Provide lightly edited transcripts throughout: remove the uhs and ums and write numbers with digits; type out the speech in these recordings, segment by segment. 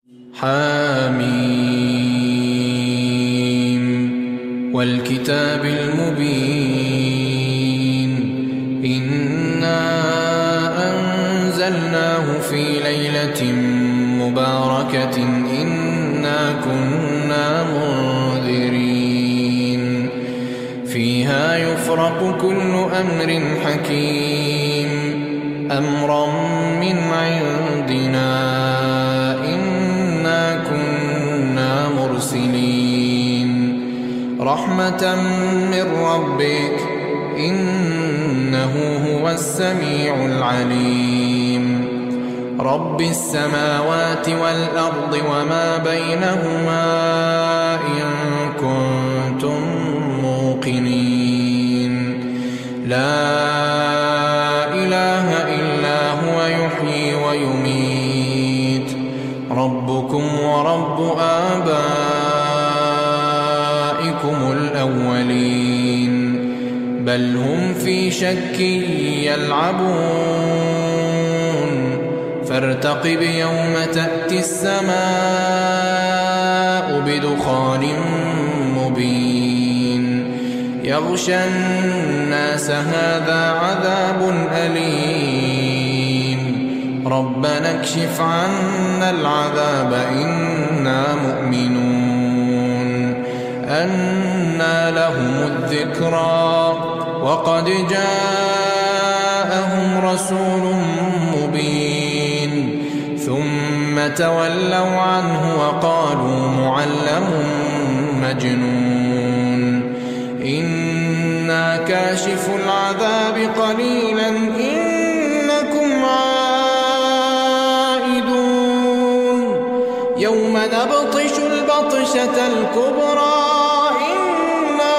حاميم والكتاب المبين إنا أنزلناه في ليلة مباركة إنا كنا منذرين فيها يفرق كل أمر حكيم أمرا من عندنا إنا كنا مرسلين رحمة من ربك إنه هو السميع العليم رب السماوات والأرض وما بينهما إن كنتم موقنين لا إله إلا هو يحيي ويميت ربكم ورب آبائكم الأولين بل هم في شك يلعبون فارتقب يوم تأتي السماء بدخان مبين يغشى الناس هذا عذاب أليم ربنا اكشف عنا العذاب إنا مؤمنون أنى لهم الذكرى وقد جاءهم رسول مبين ثم تولوا عنه وقالوا معلم مجنون إنا كاشف العذاب قليلا إنكم عائدون يوم نبطش البطشة الكبرى إنا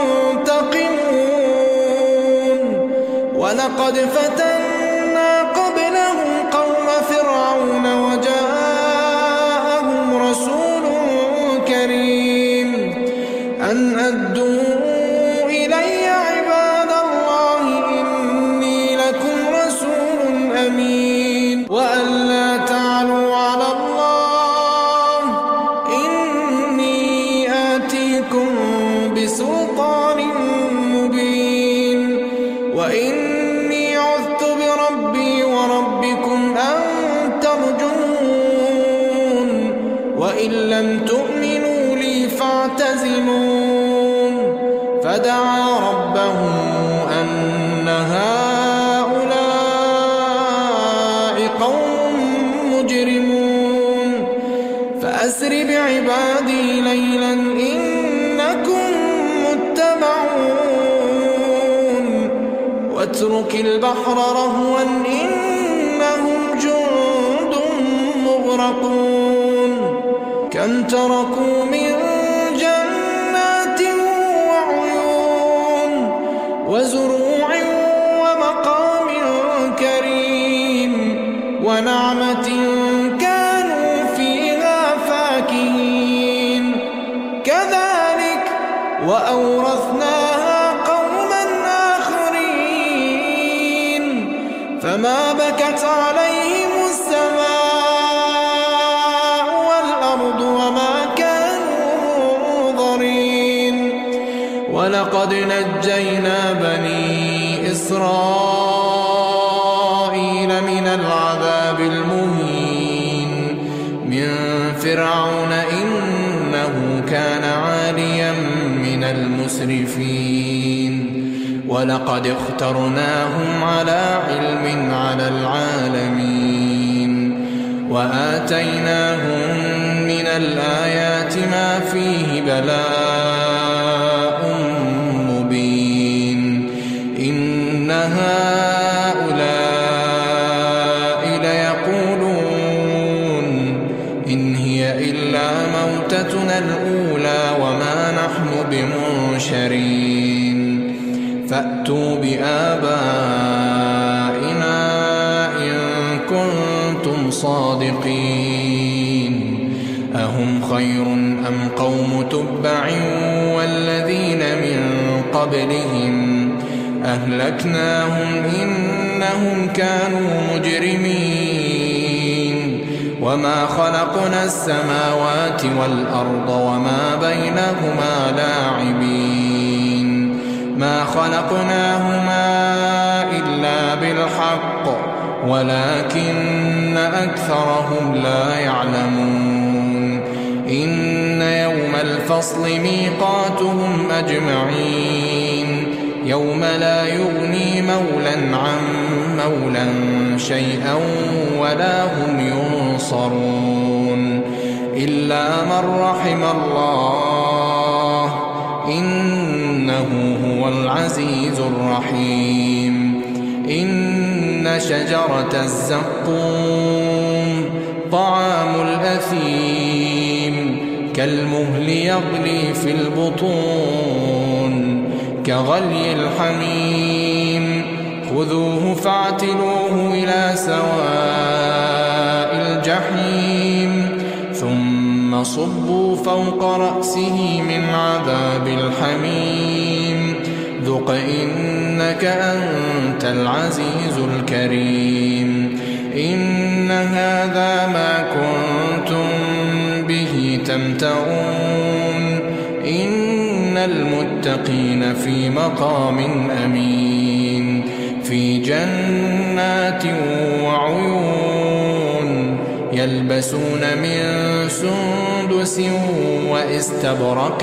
منتقمون ولقد فتنا قبلهم قوم فرعون وجاءهم رسول كريم أن أدوا إلي عباد الله إني لكم رسول أمين وأن لا تعلوا على الله إني آتيكم بسلطان مبين وإني عذت بربي وربكم أن ترجمون وإن لم تؤمنوا لي فاعتزلون فدعا ربه أن هؤلاء قوم مجرمون فأسر بعبادي ليلا إنكم متبعون واترك البحر رهوا إنهم جند مغرقون كم تركوا من جنات وعيون وزروع ومقام كريم ونعمة كانوا فيها فاكهين كذلك وأورثناها قوما آخرين فما بكت عليهم السماء والأرض وما كانوا منظرين ولقد نجينا بني إسرائيل من العذاب المهين من فرعون إنه كان عاليا من المسرفين ولقد اخترناهم على علم على العالمين وآتيناهم من الآيات ما فيه بلاء مبين إن هؤلاء ليقولون إن هي إلا موتتنا الأولى وما نحن بمنشرين فأتوا بآبائنا إن كنتم صادقين أهم خير أم قوم تبع والذين من قبلهم أهلكناهم إنهم كانوا مجرمين وما خلقنا السماوات والأرض وما بينهما لاعبين ما خلقناهما إلا بالحق ولكن أكثرهم لا يعلمون إن يوم الفصل ميقاتهم أجمعين يوم لا يغني مولا عن مولا شيئا ولا هم ينصرون إلا من رحم الله إنه هو العزيز الرحيم إن شجرة الزقوم طعام الأثيم كالمهل يغلي في البطون كغلي الحميم خذوه فاعتلوه إلى سواء الجحيم ثم صبوا فوق رأسه من عذاب الحميم ذق إنك أنت العزيز الكريم إن هذا ما كنتم به تمترون إن المتقين في مقام أمين في جنات وعيون يلبسون من سندس واستبرق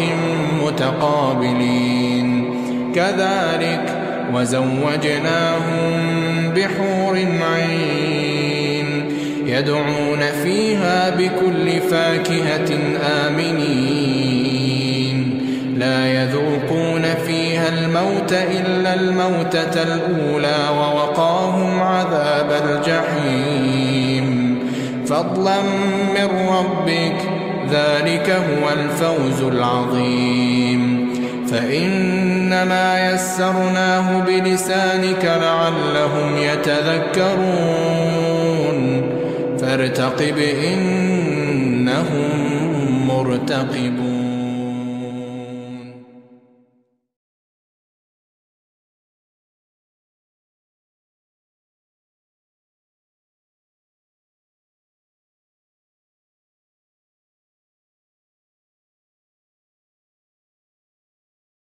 متقابلين كذلك وزوجناهم بحور عين يدعون فيها بكل فاكهة آمنين لا يذوقون فيها الموت إلا الموتة الأولى ووقاهم عذاب الجحيم فضلا من ربك ذلك هو الفوز العظيم فإنما يسرناه بلسانك لعلهم يتذكرون فارتقب إنهم مرتقبون